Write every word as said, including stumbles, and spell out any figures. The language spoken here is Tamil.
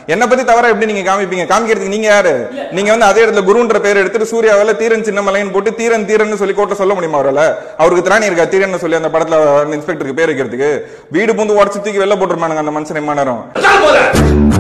என்ன பத்தி தவறா எப்படி நீங்க காமிப்பீங்க? காமிக்கிறதுக்கு நீங்க யாரு? நீங்க வந்து அதே இடத்துல குருன்ற பேர் எடுத்துட்டு சூர்யாவில தீரன் சின்னமலைன்னு போட்டு தீரன் தீரன் சொல்லி கோர்ட்ல சொல்ல முடியுமா? அவரால அவருக்கு திராணி இருக்கா தீரன் சொல்லி அந்த படத்துல இன்ஸ்பெக்டருக்கு பேர் வைக்கிறதுக்கு? வீடு பூந்து உடச்சு தூக்கி வெளில போட்டுருமானுங்க அந்த மனுஷன். எம்மா நேரம்